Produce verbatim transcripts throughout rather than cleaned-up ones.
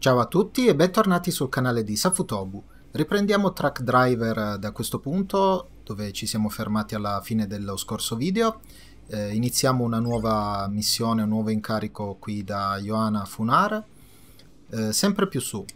Ciao a tutti e bentornati sul canale di Safutobu. Riprendiamo Truck Driver da questo punto, dove ci siamo fermati alla fine dello scorso video. Eh, iniziamo una nuova missione, un nuovo incarico qui da Johanna Funar, eh, sempre più su.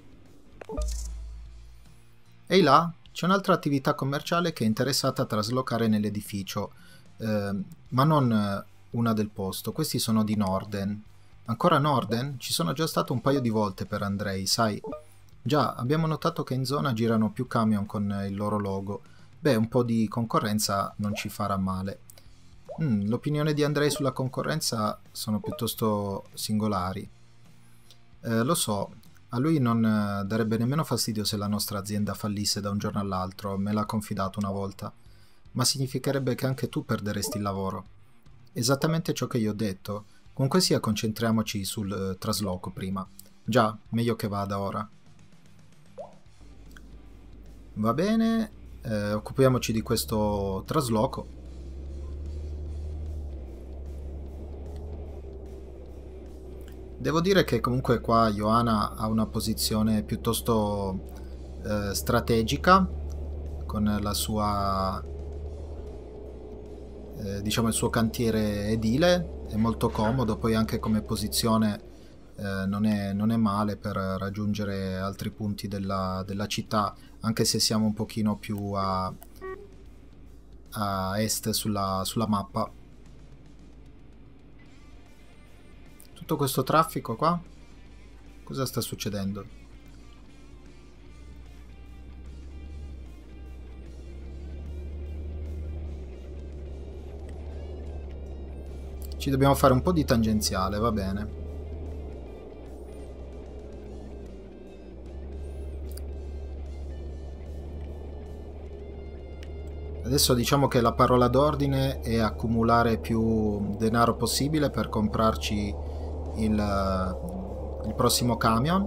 E là c'è un'altra attività commerciale che è interessata a traslocare nell'edificio, eh, ma non una del posto. Questi sono di Norden. Ancora Norden? Ci sono già stato un paio di volte per Andrei, sai? Già, abbiamo notato che in zona girano più camion con il loro logo. Beh, un po' di concorrenza non ci farà male. Mm, l'opinione di Andrei sulla concorrenza sono piuttosto singolari. Eh, lo so, a lui non eh, darebbe nemmeno fastidio se la nostra azienda fallisse da un giorno all'altro, me l'ha confidato una volta. Ma significherebbe che anche tu perderesti il lavoro. Esattamente ciò che io ho detto. Comunque sia, concentriamoci sul eh, trasloco prima. Già, meglio che vada ora. Va bene, eh, occupiamoci di questo trasloco. Devo dire che comunque qua Johanna ha una posizione piuttosto eh, strategica, con la sua, eh, diciamo il suo cantiere edile. È molto comodo, poi anche come posizione eh, non, è, non è male per raggiungere altri punti della, della città, anche se siamo un pochino più a, a est sulla, sulla mappa. Tutto questo traffico qua? Cosa sta succedendo? Ci dobbiamo fare un po' di tangenziale, va bene. Adesso diciamo che la parola d'ordine è accumulare più denaro possibile per comprarci il, il prossimo camion.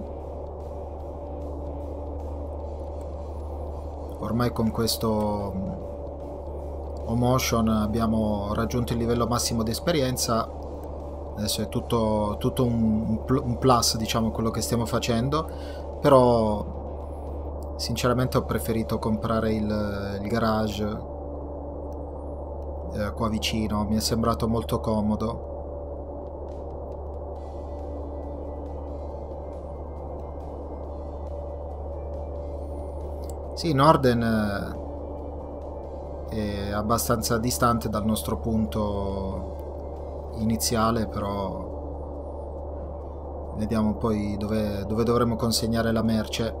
Ormai con questo O-Motion abbiamo raggiunto il livello massimo di esperienza. Adesso è tutto, tutto un, un plus, diciamo, quello che stiamo facendo, però sinceramente ho preferito comprare il, il garage eh, qua vicino, mi è sembrato molto comodo. Sì, Norden eh, è abbastanza distante dal nostro punto iniziale, però vediamo poi dove, dove dovremo consegnare la merce.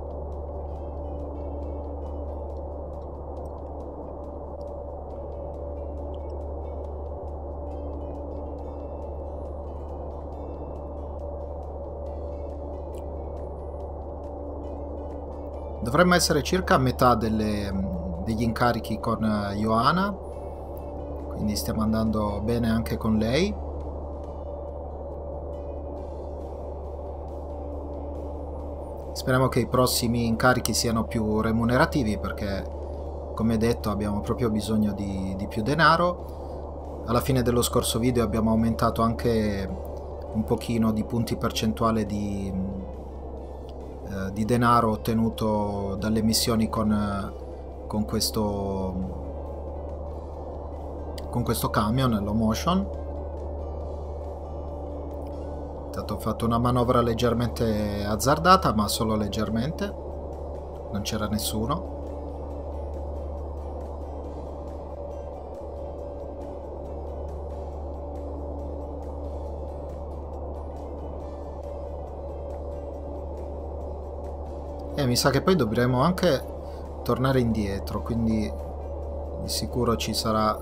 Dovremmo essere circa a metà delle, degli incarichi con Johanna, quindi stiamo andando bene anche con lei. Speriamo che i prossimi incarichi siano più remunerativi, perché come detto abbiamo proprio bisogno di, di più denaro. Alla fine dello scorso video abbiamo aumentato anche un pochino di punti percentuale di di denaro ottenuto dalle missioni con, con questo con questo camion, l'O-Motion. Intanto ho fatto una manovra leggermente azzardata, ma solo leggermente, non c'era nessuno. E mi sa che poi dovremo anche tornare indietro, quindi di sicuro ci sarà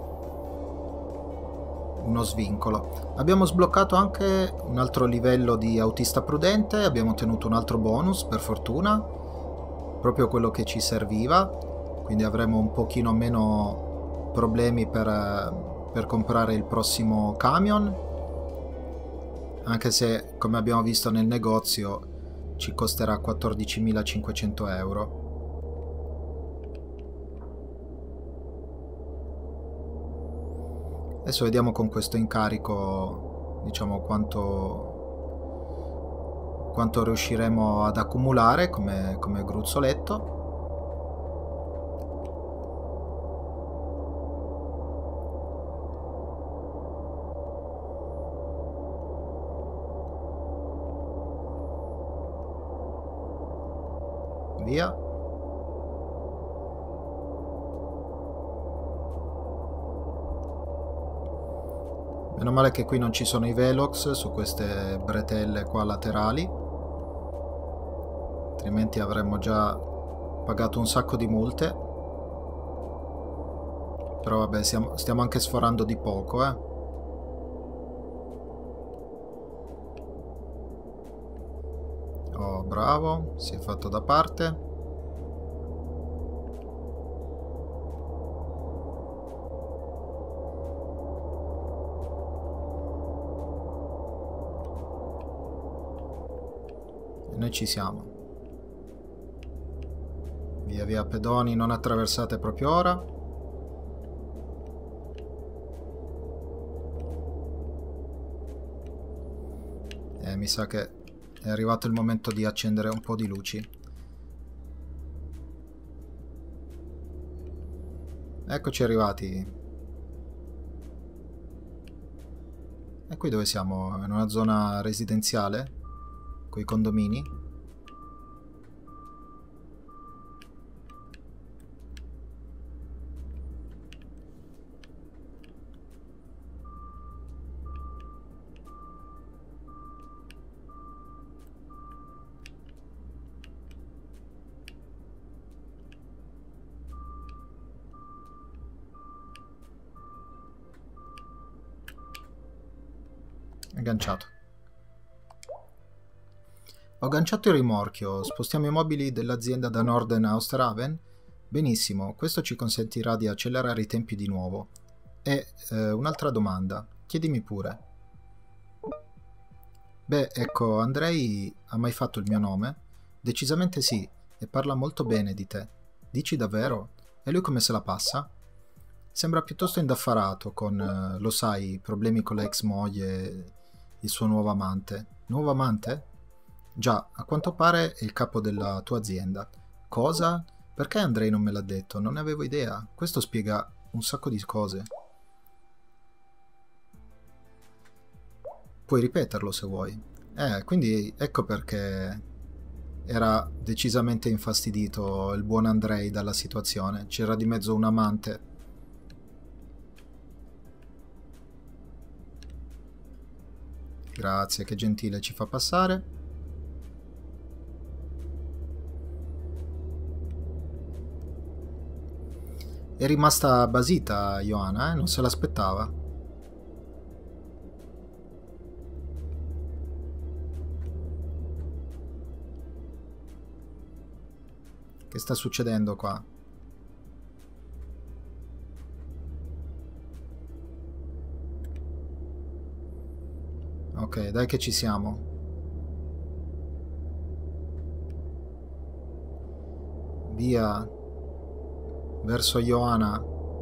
uno svincolo. Abbiamo sbloccato anche un altro livello di autista prudente, abbiamo ottenuto un altro bonus per fortuna, proprio quello che ci serviva, quindi avremo un pochino meno problemi per, per comprare il prossimo camion, anche se come abbiamo visto nel negozio ci costerà quattordicimilacinquecento euro. Adesso vediamo con questo incarico, diciamo, quanto quanto riusciremo ad accumulare come, come gruzzoletto. Via. Meno male che qui non ci sono i velox su queste bretelle qua laterali, altrimenti avremmo già pagato un sacco di multe. Però vabbè, stiamo, stiamo anche sforando di poco, eh. Oh, bravo, si è fatto da parte. E noi ci siamo. Via via pedoni, non attraversate proprio ora. E mi sa che è arrivato il momento di accendere un po' di luci. Eccoci arrivati. E qui dove siamo? In una zona residenziale? Con i condomini? Agganciato. Ho agganciato il rimorchio. Spostiamo i mobili dell'azienda da Norden a Osterhaven? Benissimo, questo ci consentirà di accelerare i tempi di nuovo. E eh, un'altra domanda. Chiedimi pure. Beh, ecco, Andrei ha mai fatto il mio nome? Decisamente sì, e parla molto bene di te. Dici davvero? E lui come se la passa? Sembra piuttosto indaffarato con, eh, lo sai, problemi con la ex moglie, il suo nuovo amante. Nuovo amante? Già, a quanto pare è il capo della tua azienda. Cosa? Perché Andrei non me l'ha detto? Non ne avevo idea. Questo spiega un sacco di cose. Puoi ripeterlo se vuoi. Eh, quindi ecco perché era decisamente infastidito il buon Andrei dalla situazione. C'era di mezzo un amante. Grazie, che gentile, ci fa passare. È rimasta basita Johanna, eh? Non se l'aspettava. Che sta succedendo qua? Ok, dai che ci siamo. Via verso Johanna.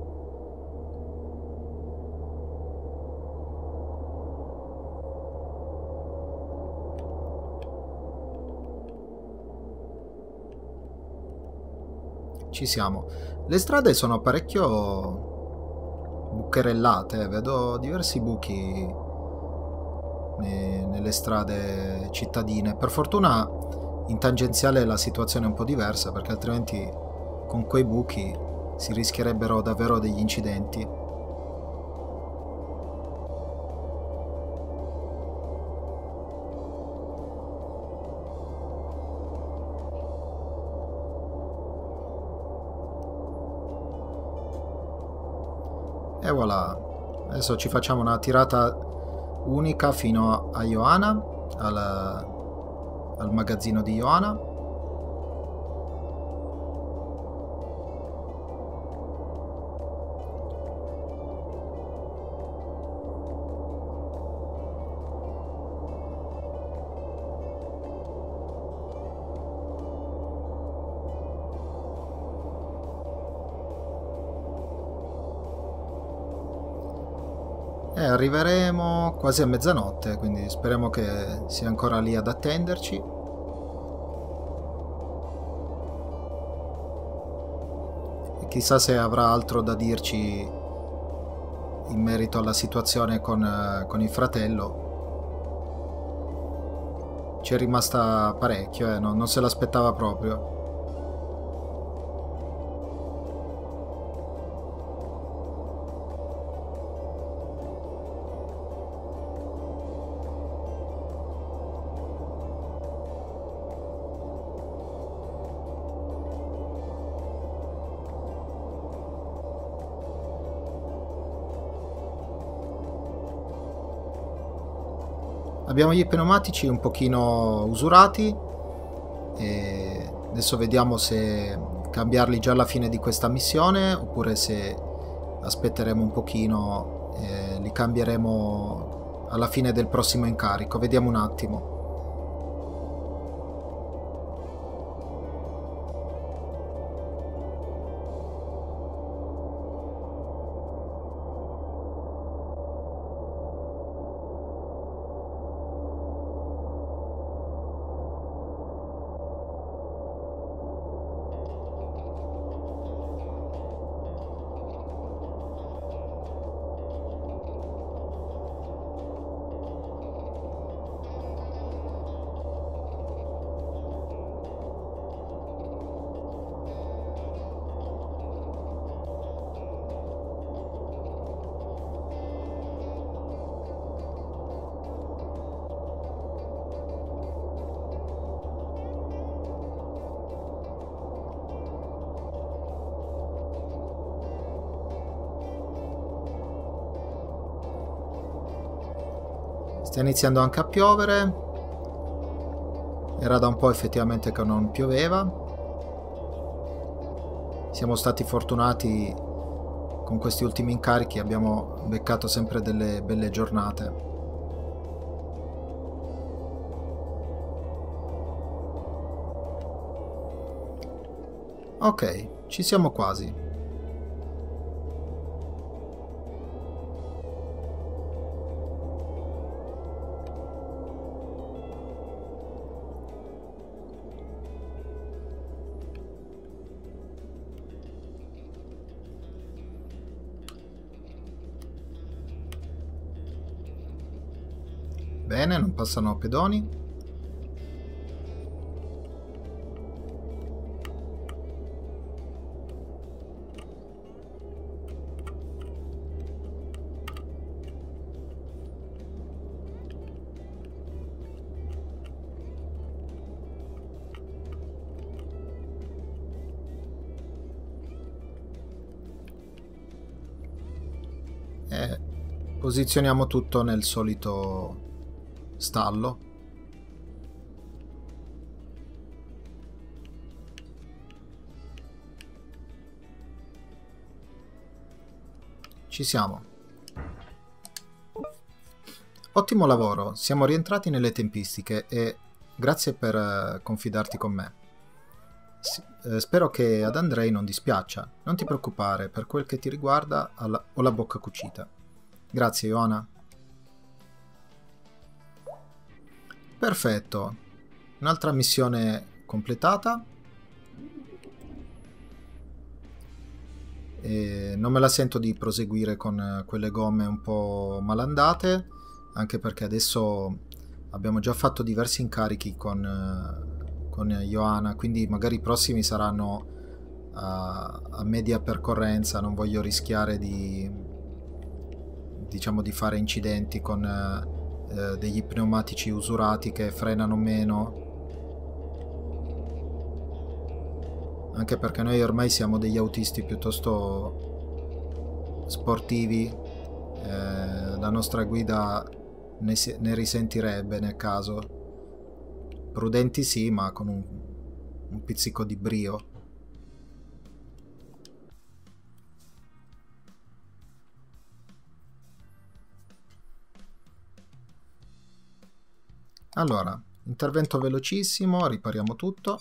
Ci siamo. Le strade sono parecchio bucherellate, eh. Vedo diversi buchi nelle strade cittadine. Per fortuna in tangenziale la situazione è un po' diversa, perché altrimenti con quei buchi si rischierebbero davvero degli incidenti. E voilà, adesso ci facciamo una tirata unica fino a Johanna, al, al magazzino di Johanna. E arriveremo quasi a mezzanotte, quindi speriamo che sia ancora lì ad attenderci. E chissà se avrà altro da dirci in merito alla situazione con, con il fratello. Ci è rimasta parecchio, eh? non, non se l'aspettava proprio. Abbiamo gli pneumatici un pochino usurati e adesso vediamo se cambiarli già alla fine di questa missione oppure se aspetteremo un pochino e li cambieremo alla fine del prossimo incarico. Vediamo un attimo. Sta iniziando anche a piovere. Era da un po' effettivamente che non pioveva. Siamo stati fortunati con questi ultimi incarichi, abbiamo beccato sempre delle belle giornate. Ok, ci siamo quasi. Bene, non passano pedoni. E posizioniamo tutto nel solito stallo. Ci siamo. Ottimo lavoro, siamo rientrati nelle tempistiche e grazie per eh, confidarti con me. S eh, spero che ad Andrei non dispiaccia. Non ti preoccupare, per quel che ti riguarda alla ho la bocca cucita. Grazie, Ioana. Perfetto, un'altra missione completata. E non me la sento di proseguire con quelle gomme un po' malandate, anche perché adesso abbiamo già fatto diversi incarichi con, con Ioana, quindi magari i prossimi saranno a, a media percorrenza. Non voglio rischiare di, diciamo, di fare incidenti con eh, degli pneumatici usurati che frenano meno, anche perché noi ormai siamo degli autisti piuttosto sportivi. Eh, la nostra guida ne, si, ne risentirebbe nel caso. Prudenti sì, ma con un, un pizzico di brio. Allora, intervento velocissimo, ripariamo tutto.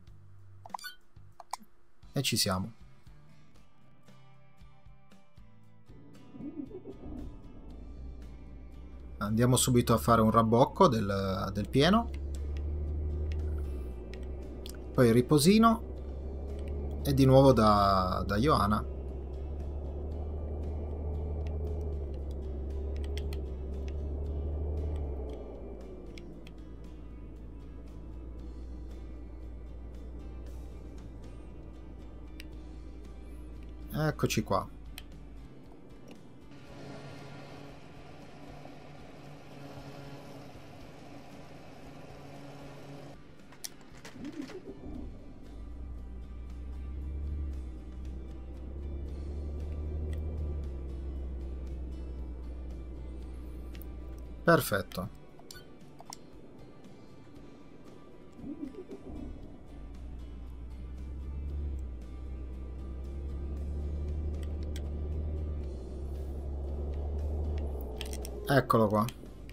E ci siamo. Andiamo subito a fare un rabbocco del, del pieno, poi riposino e di nuovo da, da Ioana. Eccoci qua. Perfetto. Eccolo qua.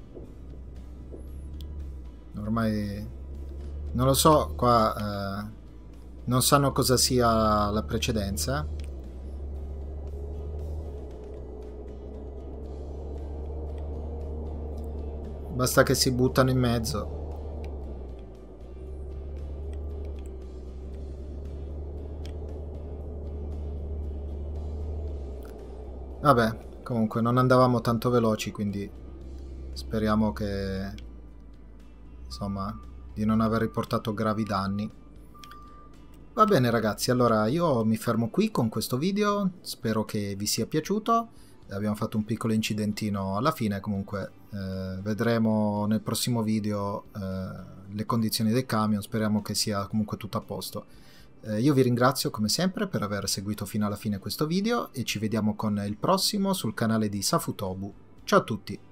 Ormai non lo so, qua eh, non sanno cosa sia la precedenza. Basta che si buttano in mezzo. Vabbè, comunque non andavamo tanto veloci, quindi speriamo che, insomma, di non aver riportato gravi danni. Va bene ragazzi, allora io mi fermo qui con questo video, spero che vi sia piaciuto. Abbiamo fatto un piccolo incidentino alla fine, comunque eh, vedremo nel prossimo video eh, le condizioni del camion, speriamo che sia comunque tutto a posto. Eh, io vi ringrazio come sempre per aver seguito fino alla fine questo video e ci vediamo con il prossimo sul canale di Safutobu. Ciao a tutti!